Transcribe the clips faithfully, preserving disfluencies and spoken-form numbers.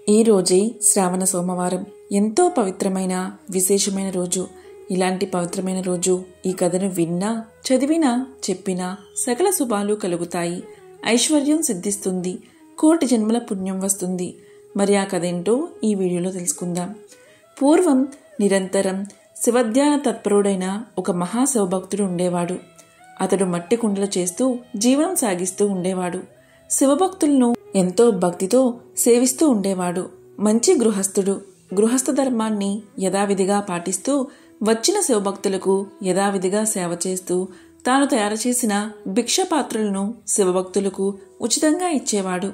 ఈ రోజే శ్రావణ సోమవారం. ఎంతో పవిత్రమైన విశేషమైన రోజు. ఇలాంటి పవిత్రమైన రోజు ఈ కథను విన్నా, చదివినా, చెప్పినా సకల శుభాలు కలుగుతాయి, ఐశ్వర్యం సిద్ధిస్తుంది, కోటి జన్మల పుణ్యం వస్తుంది. మరి ఆ కథ ఏంటో ఈ వీడియోలో తెలుసుకుందాం. పూర్వం నిరంతరం శివధ్యాన తత్పరుడైన ఒక మహాశివభక్తుడు ఉండేవాడు. అతడు మట్టి కుండలు చేస్తూ జీవనం సాగిస్తూ ఉండేవాడు. శివభక్తులను ఎంతో భక్తితో సేవిస్తూ ఉండేవాడు. మంచి గృహస్థుడు. గృహస్థ ధర్మాన్ని యథావిధిగా పాటిస్తూ వచ్చిన శివభక్తులకు యథావిధిగా సేవ చేస్తూ తాను తయారు చేసిన భిక్షపాత్రలను శివభక్తులకు ఉచితంగా ఇచ్చేవాడు.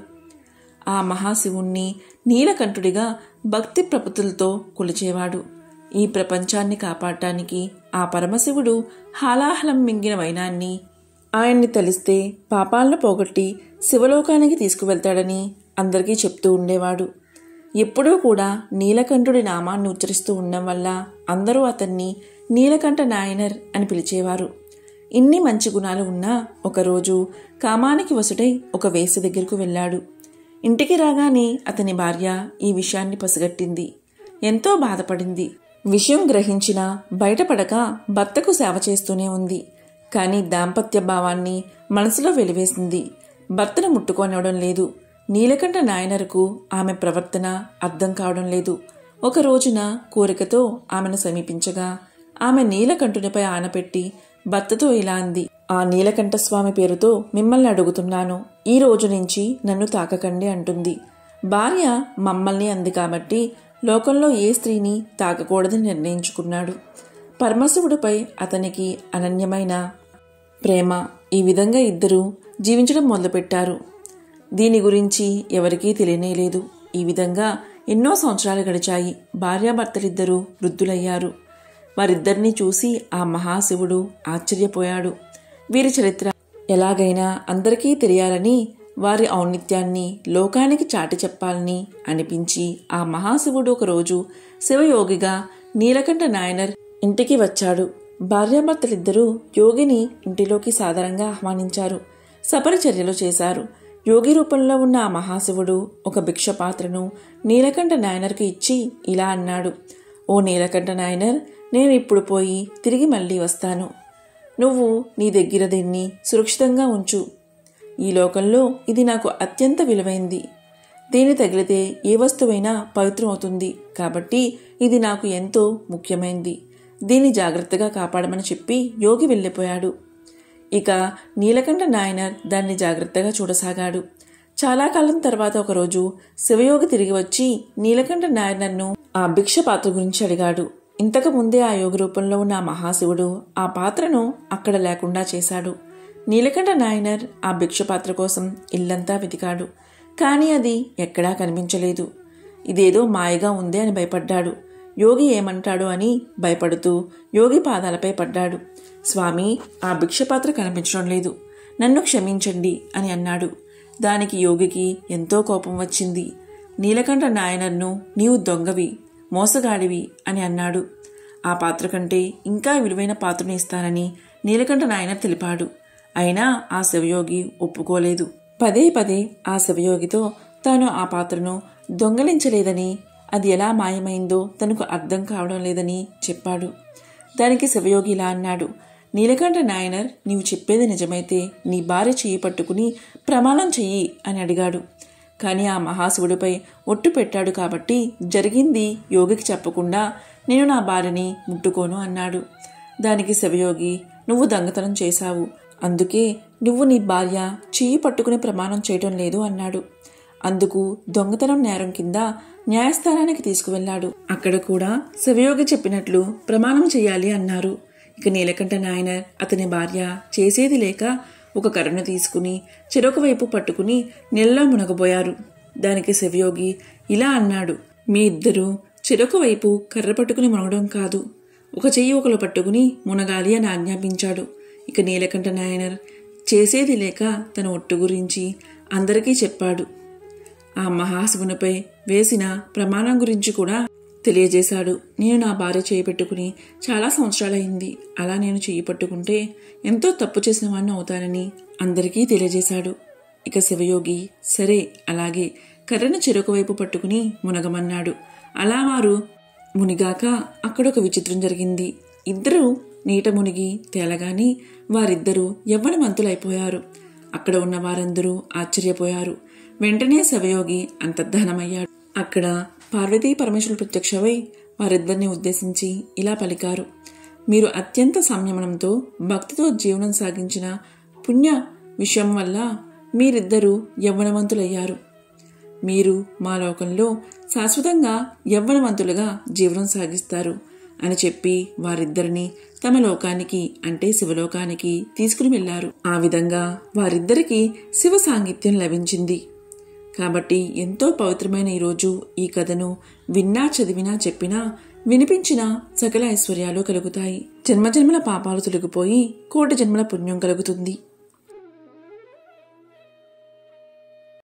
ఆ మహాశివుణ్ణి నీలకంఠుడిగా భక్తి ప్రపత్తులతో కొలిచేవాడు. ఈ ప్రపంచాన్ని కాపాడటానికి ఆ పరమశివుడు హాలాహలం మింగిన వైనాన్ని, ఆయన్ని తలిస్తే పాపాలను పోగొట్టి శివలోకానికి తీసుకువెళ్తాడని అందరికీ చెప్తూ ఉండేవాడు. ఎప్పుడూ కూడా నీలకంఠుడి నామాన్ని ఉచ్చరిస్తూ ఉండడం వల్ల అందరూ అతన్ని నీలకంఠ నాయనర్ అని పిలిచేవారు. ఇన్ని మంచి గుణాలు ఉన్నా ఒకరోజు కామానికి వసుడై ఒక వేశ్య దగ్గరకు వెళ్ళాడు. ఇంటికి రాగానే అతని భార్య ఈ విషయాన్ని పసిగట్టింది. ఎంతో బాధపడింది. విషయం గ్రహించినా బయటపడక భర్తకు సేవ చేస్తూనే ఉంది. కానీ దాంపత్య భావాన్ని మనసులో వెలివేసింది. భర్తను ముట్టుకోనివ్వడం లేదు. నీలకంఠ నాయనరుకు ఆమె ప్రవర్తన అర్థం కావడం లేదు. ఒక రోజున కోరికతో ఆమెను సమీపించగా ఆమె నీలకంఠునిపై ఆనపెట్టి భర్తతో ఇలా అంది: ఆ నీలకంఠ స్వామి పేరుతో మిమ్మల్ని అడుగుతున్నాను, ఈ రోజు నుంచి నన్ను తాకకండి అంటుంది. భార్య మమ్మల్ని అంది కాబట్టి లోకంలో ఏ స్త్రీని తాకకూడదని నిర్ణయించుకున్నాడు. పరమశివుడిపై అతనికి అనన్యమైన ప్రేమ. ఈ విధంగా ఇద్దరూ జీవించడం మొదలుపెట్టారు. దీని గురించి ఎవరికీ తెలియనేలేదు. ఈ విధంగా ఎన్నో సంవత్సరాలు గడిచాయి. భార్యాభర్తలిద్దరూ వృద్ధులయ్యారు. వారిద్దరినీ చూసి ఆ మహాశివుడు ఆశ్చర్యపోయాడు. వీరి చరిత్ర ఎలాగైనా అందరికీ తెలియాలని, వారి ఔన్నిత్యాన్ని లోకానికి చాటి చెప్పాలని అనిపించి ఆ మహాశివుడు ఒకరోజు శివయోగిగా నీలకంఠ నాయనర్ ఇంటికి వచ్చాడు. భార్యాభర్తలిద్దరూ యోగిని ఇంటిలోకి సాదరంగా ఆహ్వానించారు. సపరిచర్యలు చేశారు. యోగి రూపంలో ఉన్న ఆ మహాశివుడు ఒక భిక్షపాత్రను నీలకంఠ నాయనర్కి ఇచ్చి ఇలా అన్నాడు: ఓ నీలకంఠ నాయనర్, నేను ఇప్పుడు పోయి తిరిగి మళ్ళీ వస్తాను. నువ్వు నీ దగ్గర దీన్ని సురక్షితంగా ఉంచు. ఈ లోకంలో ఇది నాకు అత్యంత విలువైంది. దీన్ని తగిలితే ఏ వస్తువైనా పవిత్రమవుతుంది. కాబట్టి ఇది నాకు ఎంతో ముఖ్యమైంది. దీన్ని జాగ్రత్తగా కాపాడమని చెప్పి యోగి వెళ్ళిపోయాడు. ఇక నీలకంఠ నాయనర్ దాన్ని జాగ్రత్తగా చూడసాగాడు. చాలా కాలం తర్వాత ఒకరోజు శివయోగి తిరిగి వచ్చి నీలకంఠ నాయనర్ను ఆ భిక్ష పాత్ర గురించి అడిగాడు. ఇంతకు ముందే ఆ యోగి రూపంలో ఉన్న ఆ మహాశివుడు ఆ పాత్రను అక్కడ లేకుండా చేశాడు. నీలకంఠ నాయనర్ ఆ భిక్ష పాత్ర కోసం ఇల్లంతా వెతికాడు. కానీ అది ఎక్కడా కనిపించలేదు. ఇదేదో మాయగా ఉందే అని భయపడ్డాడు. యోగి ఏమంటాడు అని భయపడుతూ యోగి పాదాలపై పడ్డాడు. స్వామి, ఆ భిక్షపాత్ర కనిపించడం లేదు, నన్ను క్షమించండి అని అన్నాడు. దానికి యోగికి ఎంతో కోపం వచ్చింది. నీలకంఠ నాయనర్ను నీవు దొంగవి, మోసగాడివి అని అన్నాడు. ఆ పాత్ర కంటే ఇంకా విలువైన పాత్రను ఇస్తానని నీలకంఠ నాయనర్ తెలిపాడు. అయినా ఆ శివయోగి ఒప్పుకోలేదు. పదే పదే ఆ శివయోగితో తాను ఆ పాత్రను దొంగలించలేదని, అది ఎలా మాయమైందో తనకు అర్థం కావడం లేదని చెప్పాడు. దానికి శివయోగి ఇలా అన్నాడు: నీలకంఠ నాయనర్, నీవు చెప్పేది నిజమైతే నీ భార్య చెయ్యి పట్టుకుని ప్రమాణం చెయ్యి అని అడిగాడు. కానీ ఆ మహాశివుడిపై ఒట్టు పెట్టాడు కాబట్టి జరిగింది యోగికి చెప్పకుండా నేను నా భార్యని ముట్టుకోను అన్నాడు. దానికి శివయోగి, నువ్వు దొంగతనం చేశావు, అందుకే నువ్వు నీ భార్య చెయ్యి పట్టుకుని ప్రమాణం చేయటం లేదు అన్నాడు. అందుకు దొంగతనం నేరం కింద న్యాయస్థానానికి తీసుకువెళ్లాడు. అక్కడ కూడా శివయోగి చెప్పినట్లు ప్రమాణం చేయాలి అన్నారు. ఇక నీలకంఠ నాయనర్ అతని భార్య చేసేది లేక ఒక కర్రను తీసుకుని చెరొక వైపు పట్టుకుని నీళ్ళలో మునగబోయారు. దానికి శివయోగి ఇలా అన్నాడు: మీ ఇద్దరూ చెరొక వైపు కర్ర పట్టుకుని మునగడం కాదు, ఒక చెయ్యి ఒకరు పట్టుకుని మునగాలి అని ఆజ్ఞాపించాడు. ఇక నీలకంఠ నాయనర్ చేసేది లేక తన ఒట్టు గురించి అందరికీ చెప్పాడు. ఆ మహాశివునిపై వేసిన ప్రమాణం గురించి కూడా తెలియజేశాడు. నేను నా భార్య చేయి పెట్టుకుని చాలా సంవత్సరాలైంది. అలా నేను చేయి పట్టుకుంటే ఎంతో తప్పు చేసిన వాడిని అవుతానని అందరికీ తెలియజేశాడు. ఇక శివయోగి, సరే అలాగే, కర్రను చెరొక వైపు పట్టుకుని మునగమన్నాడు. అలా వారు మునిగాక అక్కడొక విచిత్రం జరిగింది. ఇద్దరూ నీట మునిగి తేలగాని వారిద్దరూ యవ్వనవంతులైపోయారు. అక్కడ ఉన్న వారందరూ ఆశ్చర్యపోయారు. వెంటనే శివయోగి అంతర్ధానమయ్యాడు. అక్కడ పార్వతీ పరమేశ్వరుడు ప్రత్యక్షమై వారిద్దరిని ఉద్దేశించి ఇలా పలికారు. మీరు అత్యంత సంయమనంతో భక్తితో జీవనం సాగించిన పుణ్య విషయం వల్ల మీరిద్దరూ యవ్వనవంతులయ్యారు. మీరు మా లోకంలో శాశ్వతంగా యవ్వనవంతులుగా జీవనం సాగిస్తారు అని చెప్పి వారిద్దరిని తమ లోకానికి అంటే శివలోకానికి తీసుకుని వెళ్లారు. ఆ విధంగా వారిద్దరికీ శివ సాంగిత్యం లభించింది. కాబట్టి ఎంతో పవిత్రమైన ఈరోజు ఈ కథను విన్నా, చదివినా, చెప్పినా, వినిపించినా సకల ఐశ్వర్యాలు కలుగుతాయి. జన్మజన్మల పాపాలు తొలగిపోయి కోటి జన్మల పుణ్యం కలుగుతుంది.